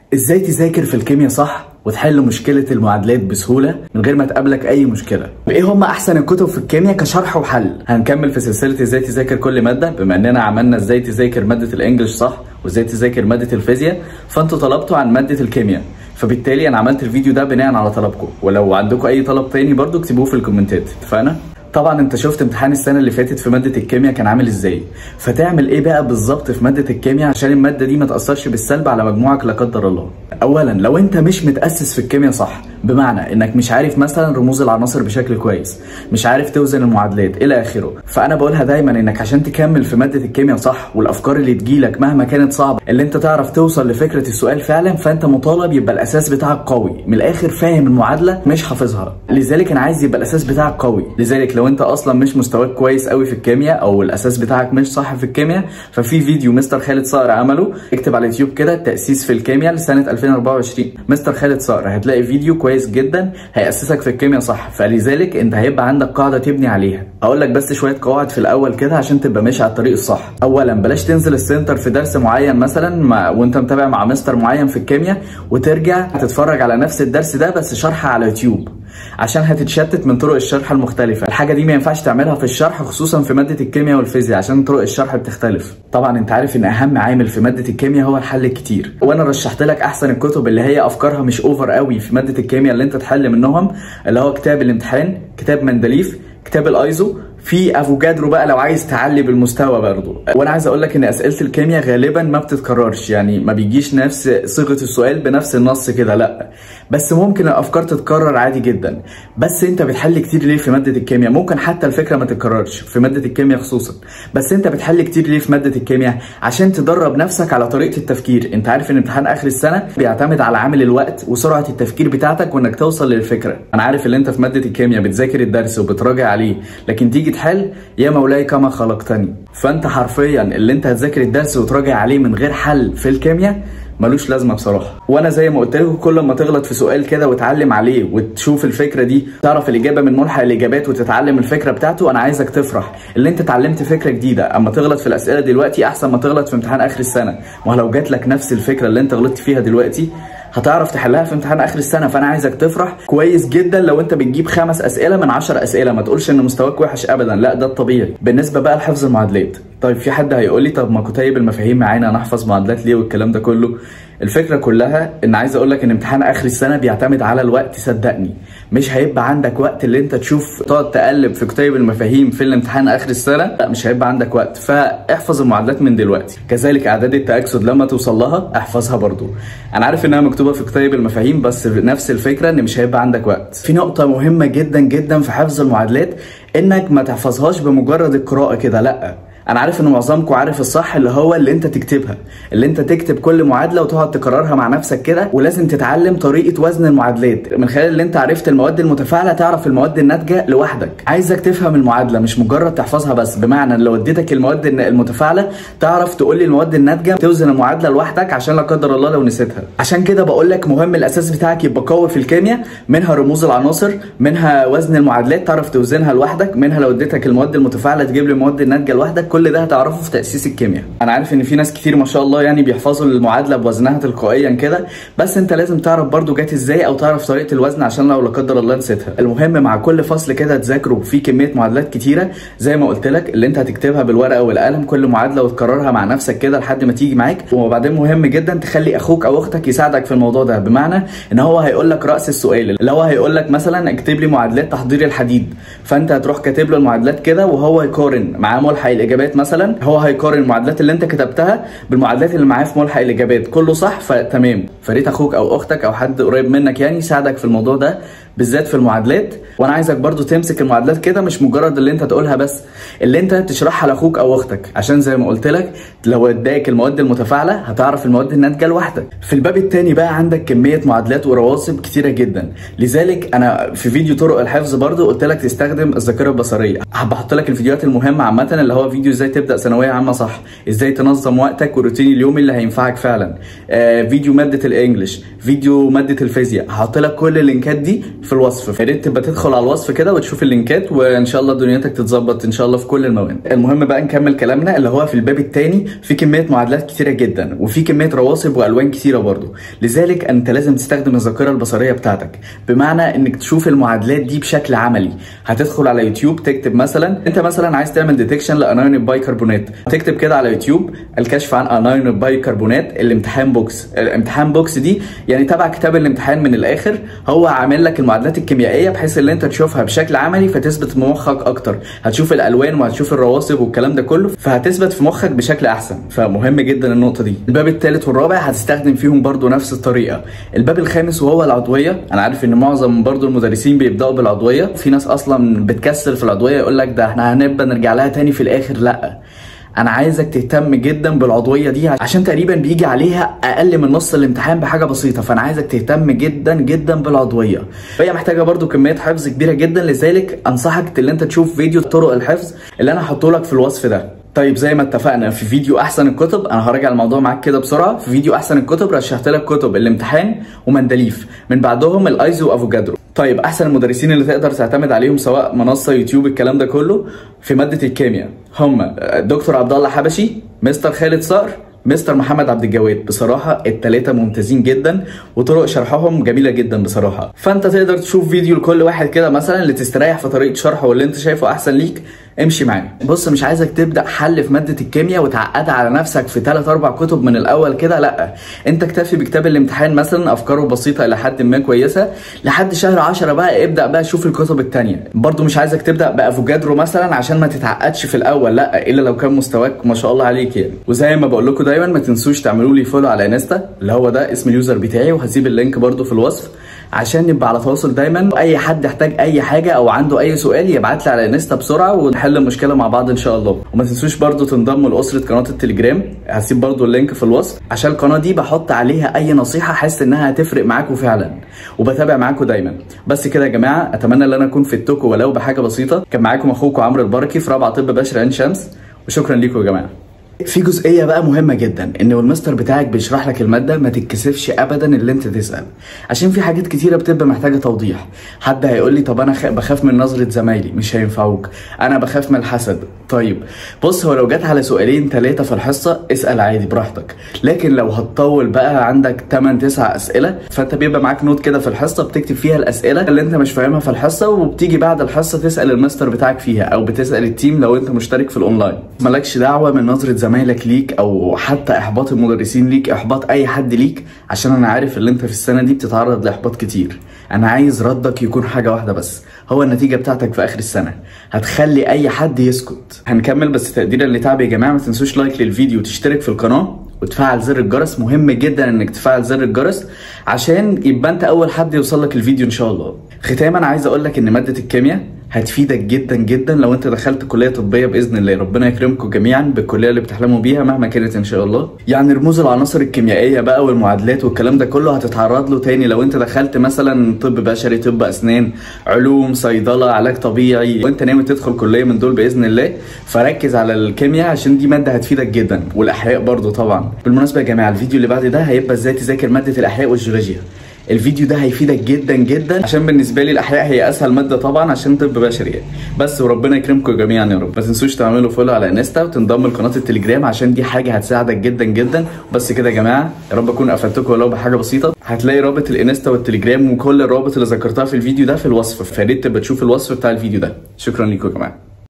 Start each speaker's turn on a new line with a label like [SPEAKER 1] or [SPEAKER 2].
[SPEAKER 1] ازاي تذاكر في الكيمياء صح وتحل مشكلة المعادلات بسهولة من غير ما تقابلك اي مشكلة. وايه هم احسن الكتب في الكيمياء كشرح وحل. هنكمل في سلسلة ازاي تذاكر كل مادة، بما اننا عملنا ازاي تذاكر مادة الانجليش صح وازاي تذاكر مادة الفيزياء، فانتوا طلبتوا عن مادة الكيمياء، فبالتالي انا عملت الفيديو ده بناء على طلبكم. ولو عندكم اي طلب تاني برضو اكتبوه في الكومنتات. اتفقنا؟ طبعا انت شفت امتحان السنه اللي فاتت في ماده الكيمياء كان عامل ازاي، فتعمل ايه بقى بالظبط في ماده الكيمياء عشان الماده دي ما تاثرش بالسلب على مجموعك لا قدر الله. اولا لو انت مش متاسس في الكيمياء صح، بمعنى انك مش عارف مثلا رموز العناصر بشكل كويس، مش عارف توزن المعادلات الى اخره، فانا بقولها دايما انك عشان تكمل في ماده الكيمياء صح والافكار اللي تجيلك مهما كانت صعبه اللي انت تعرف توصل لفكره السؤال فعلا، فانت مطالب يبقى الاساس بتاعك قوي من الاخر، فاهم المعادله مش حافظها. لذلك انا عايز يبقى الاساس بتاعك قوي. لذلك لو انت اصلا مش مستواك كويس قوي في الكيمياء او الاساس بتاعك مش صح في الكيمياء، ففي فيديو مستر خالد صقر عمله، اكتب على اليوتيوب كده تاسيس في الكيمياء لسنه 2024 مستر خالد صقر، هتلاقي فيديو كويس جدا هيأسسك في الكيمياء صح. فلذلك انت هيبقى عندك قاعده تبني عليها. اقول لك بس شويه قواعد في الاول كده عشان تبقى ماشي على الطريق الصح. اولا بلاش تنزل السنتر في درس معين مثلا وانت متابع مع مستر معين في الكيمياء وترجع تتفرج على نفس الدرس ده بس شرح على يوتيوب، عشان هتتشتت من طرق الشرح المختلفه. الحاجه دي ما ينفعش تعملها في الشرح، خصوصا في ماده الكيمياء والفيزياء عشان طرق الشرح بتختلف. طبعا انت عارف ان اهم عامل في ماده الكيمياء هو الحل الكتير، وانا رشحت لك احسن الكتب اللي هي افكارها مش اوفر قوي في ماده الكيمياء اللي انت تحل منهم، اللي هو كتاب الامتحان، كتاب مندليف، كتاب الايزو، في افوجادرو بقى لو عايز تعلي بالمستوى برضه. وانا عايز اقول لك ان اسئله الكيمياء غالبا ما بتتكررش، يعني ما بيجيش نفس صيغه السؤال بنفس النص كده، لا، بس ممكن الافكار تتكرر عادي جدا. بس انت بتحل كتير ليه في ماده الكيمياء؟ ممكن حتى الفكره ما تتكررش في ماده الكيمياء خصوصا، بس انت بتحل كتير ليه في ماده الكيمياء؟ عشان تدرب نفسك على طريقه التفكير. انت عارف ان امتحان اخر السنه بيعتمد على عامل الوقت وسرعه التفكير بتاعتك وانك توصل للفكره. انا عارف ان انت في ماده الكيمياء بتذاكر الدرس وبتراجع عليه، لكن تيجي تحل يا مولاي كما خلقتني. فانت حرفيا اللي انت هتذاكر الدرس وتراجع عليه من غير حل في الكيمياء ملوش لازمه بصراحه. وانا زي ما قلت لكم كل ما تغلط في سؤال كده وتعلم عليه وتشوف الفكره دي، تعرف الاجابه من ملحق الاجابات وتتعلم الفكره بتاعته، انا عايزك تفرح اللي انت اتعلمت فكره جديده. اما تغلط في الاسئله دلوقتي احسن ما تغلط في امتحان اخر السنه، ولو جات لك نفس الفكره اللي انت غلطت فيها دلوقتي هتعرف تحلها في امتحان اخر السنه. فانا عايزك تفرح كويس جدا لو انت بتجيب 5 اسئله من 10 اسئله، ما تقولش ان مستواك وحش ابدا، لا ده الطبيعي. بالنسبه بقى لحفظ المعادلات، طيب في حد هيقول لي طب ما كتيب المفاهيم معانا نحفظ معادلات ليه والكلام ده كله؟ الفكره كلها ان عايز اقول لك ان امتحان اخر السنه بيعتمد على الوقت. صدقني مش هيبقى عندك وقت اللي انت تشوف تقعد تقلب في كتيب المفاهيم في الامتحان اخر السنه، لا مش هيبقى عندك وقت. فاحفظ المعادلات من دلوقتي. كذلك اعداد التاكسد لما توصل لها احفظها برضو. انا عارف انها مكتوبه في كتيب المفاهيم بس نفس الفكره ان مش هيبقى عندك وقت. في نقطه مهمه جدا جدا في حفظ المعادلات، انك ما تحفظهاش بمجرد القراءه كده، لا. انا عارف ان معظمكم عارف الصح اللي هو اللي انت تكتبها، اللي انت تكتب كل معادله وتقعد تكررها مع نفسك كده، ولازم تتعلم طريقه وزن المعادلات من خلال اللي انت عرفت المواد المتفاعله تعرف المواد الناتجه لوحدك. عايزك تفهم المعادله مش مجرد تحفظها بس، بمعنى لو اديتك المواد المتفاعله تعرف تقول لي المواد الناتجه، توزن المعادله لوحدك عشان لا قدر الله لو نسيتها. عشان كده بقول لك مهم الاساس بتاعك يبقى قوي في الكيمياء، منها رموز العناصر، منها وزن المعادلات تعرف توزنها لوحدك، منها لو اديتك المواد المتفاعله تجيب لي المواد الناتجه لوحدك. كل ده هتعرفه في تأسيس الكيمياء. انا عارف ان في ناس كتير ما شاء الله يعني بيحفظوا المعادله بوزنها تلقائيا كده، بس انت لازم تعرف برضو جت ازاي او تعرف طريقه الوزن عشان لو لا قدر الله نسيتها. المهم مع كل فصل كده تذاكروا في كميه معادلات كتيره زي ما قلت لك، اللي انت هتكتبها بالورقه والقلم كل معادله وتكررها مع نفسك كده لحد ما تيجي معاك. وبعدين مهم جدا تخلي اخوك او اختك يساعدك في الموضوع ده، بمعنى ان هو هيقول لك راس السؤال، اللي هو هيقول لك مثلا اكتب لي معادلات تحضير الحديد، فانت هتروح كاتب له المعادلات كده وهو يقارن معاه ملحق الاجابات. مثلا هو هيقارن المعادلات اللي انت كتبتها بالمعادلات اللي معاه في ملحق الاجابات، كله صح فتمام. فريت اخوك او اختك او حد قريب منك يعني يساعدك في الموضوع ده بالذات في المعادلات. وانا عايزك برضو تمسك المعادلات كده مش مجرد اللي انت تقولها بس، اللي انت تشرحها لاخوك او اختك، عشان زي ما قلت لك لو اداك المواد المتفاعله هتعرف المواد الناتجه لوحدك. في الباب الثاني بقى عندك كميه معادلات ورواسب كتيره جدا، لذلك انا في فيديو طرق الحفظ برضو قلت لك تستخدم الذاكره البصريه. هبحط لك الفيديوهات المهمه عامه، اللي هو فيديو ازاي تبدا ثانويه عامه صح، ازاي تنظم وقتك والروتين اليومي اللي هينفعك فعلا، فيديو ماده الانجليش، فيديو ماده الفيزياء. هحط لك كل اللينكات دي في الوصف، يا ريت تبقى تدخل على الوصف كده وتشوف اللينكات، وان شاء الله دنيتك تتظبط ان شاء الله في كل المواد. المهم بقى نكمل كلامنا، اللي هو في الباب الثاني في كميه معادلات كتيره جدا، وفي كميه رواسب والوان كتيره برضو، لذلك انت لازم تستخدم الذاكره البصريه بتاعتك، بمعنى انك تشوف المعادلات دي بشكل عملي. هتدخل على يوتيوب تكتب مثلا، انت مثلا عايز تعمل ديتكشن لانايون البايكربونات، تكتب كده على يوتيوب الكشف عن انايون البايكربونات الامتحان بوكس. الامتحان بوكس دي يعني تبع كتاب الامتحان من الاخر، هو عامل لك المعادلات الكيميائيه بحيث ان انت تشوفها بشكل عملي فتثبت في مخك اكتر، هتشوف الالوان وهتشوف الرواسب والكلام ده كله، فهتثبت في مخك بشكل احسن، فمهم جدا النقطه دي. الباب الثالث والرابع هتستخدم فيهم برضو نفس الطريقه. الباب الخامس وهو العضويه، انا عارف ان معظم برضو المدرسين بيبداوا بالعضويه، في ناس اصلا بتكسل في العضويه يقول لك ده احنا هنبقى نرجع لها تاني في الاخر. لا، انا عايزك تهتم جدا بالعضويه دي عشان تقريبا بيجي عليها اقل من نص الامتحان بحاجه بسيطه، فانا عايزك تهتم جدا جدا بالعضويه، فهي محتاجه برضو كميه حفظ كبيره جدا، لذلك انصحك ان انت تشوف فيديو طرق الحفظ اللي انا هحطه لك في الوصف ده. طيب زي ما اتفقنا في فيديو احسن الكتب، انا هراجع الموضوع معاك كده بسرعه. في فيديو احسن الكتب رشحت لك كتب الامتحان ومندليف، من بعدهم الايزو وافوجادرو. طيب احسن المدرسين اللي تقدر تعتمد عليهم سواء منصه يوتيوب الكلام ده كله في ماده الكيمياء هم الدكتور عبد الله حبشي، مستر خالد صقر، مستر محمد عبد الجواد. بصراحه الثلاثه ممتازين جدا وطرق شرحهم جميله جدا بصراحه، فانت تقدر تشوف فيديو لكل واحد كده مثلا اللي تستريح في طريقه شرحه واللي انت شايفه احسن ليك امشي معاه. بص مش عايزك تبدا حل في ماده الكيمياء وتعقدها على نفسك في 3-4 كتب من الاول كده، لا، انت اكتفي بكتاب الامتحان مثلا، افكاره بسيطه الى حد ما كويسه، لحد شهر 10 بقى ابدا بقى شوف الكتب الثانيه. برده مش عايزك تبدا بافوجادرو مثلا عشان ما تتعقدش في الاول، لا، الا لو كان مستواك ما شاء الله عليك يعني. وزي ما بقول لكم دايما ما تنسوش تعملوا لي فولو على انستا اللي هو ده اسم اليوزر بتاعي، وهسيب اللينك برده في الوصف عشان نبقى على تواصل دايما، واي حد يحتاج اي حاجه او عنده اي سؤال يبعت لي على انستا بسرعه ونحل المشكله مع بعض ان شاء الله. وما تنسوش برضو تنضموا لاسره قناه التليجرام، هسيب برضو اللينك في الوصف، عشان القناه دي بحط عليها اي نصيحه حاسس انها هتفرق معاكم فعلا، وبتابع معاكم دايما. بس كده يا جماعه، اتمنى ان انا اكون فدتكم ولو بحاجه بسيطه. كان معاكم اخوكم عمرو البركي في رابعه طب بشر عين شمس، وشكرا ليكم يا جماعه. في جزئيه بقى مهمه جدا، ان المستر بتاعك بيشرح لك الماده ما تتكسفش ابدا اللي انت تسال، عشان في حاجات كتيره بتبقى محتاجه توضيح. حد هيقول لي طب انا بخاف من نظره زمايلي، مش هينفعوك. انا بخاف من الحسد. طيب بص، هو لو جت على 2-3 في الحصه اسال عادي براحتك، لكن لو هتطول بقى عندك 8-9 اسئله، فانت بيبقى معاك نوت كده في الحصه بتكتب فيها الاسئله اللي انت مش فاهمها في الحصه، وبتيجي بعد الحصه تسال المستر بتاعك فيها، او بتسال التيم لو انت مشترك في الاونلاين. مالكش دعوه من نظره زمايلك ليك، او حتى احباط المدرسين ليك، احباط اي حد ليك، عشان انا عارف ان انت في السنه دي بتتعرض لاحباط كتير. انا عايز ردك يكون حاجه واحده بس، هو النتيجه بتاعتك في اخر السنه هتخلي اي حد يسكت. هنكمل، بس تقديرا لتعبي يا جماعه ما تنسوش لايك للفيديو وتشترك في القناه وتفعل زر الجرس. مهم جدا انك تفعل زر الجرس عشان يبقى انت اول حد يوصل لك الفيديو ان شاء الله. ختاما عايز اقول لك ان ماده الكيمياء هتفيدك جدا جدا لو انت دخلت كليه طبيه باذن الله. ربنا يكرمكم جميعا بالكليه اللي بتحلموا بيها مهما كانت ان شاء الله. يعني رموز العناصر الكيميائيه بقى والمعادلات والكلام ده كله هتتعرض له تاني لو انت دخلت مثلا طب بشري، طب اسنان، علوم، صيدله، علاج طبيعي، وانت ناوي تدخل كليه من دول باذن الله. فركز على الكيمياء عشان دي ماده هتفيدك جدا، والاحياء برضو طبعا. بالمناسبه يا جماعه الفيديو اللي بعد ده هيبقى ازاي تذاكر ماده الاحياء والجيولوجيا. الفيديو ده هيفيدك جدا جدا، عشان بالنسبه لي الاحياء هي اسهل ماده طبعا عشان طب بشري يعني. بس وربنا يكرمكم جميعا يا رب. ما تنسوش تعملوا فولو على انستا وتنضموا لقناه التليجرام عشان دي حاجه هتساعدك جدا جدا. بس كده يا جماعه، يا رب اكون افدتكم ولو بحاجه بسيطه. هتلاقي رابط الانستا والتليجرام وكل الروابط اللي ذكرتها في الفيديو ده في الوصف، فيا ريت تبقى تشوف الوصف بتاع الفيديو ده. شكرا ليكم يا جماعه.